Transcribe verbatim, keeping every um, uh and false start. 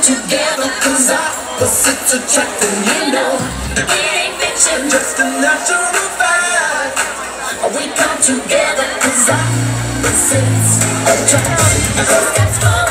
together cause opposites attract, and you know it ain't fiction, just a natural fact. We come together cause opposites attract. That's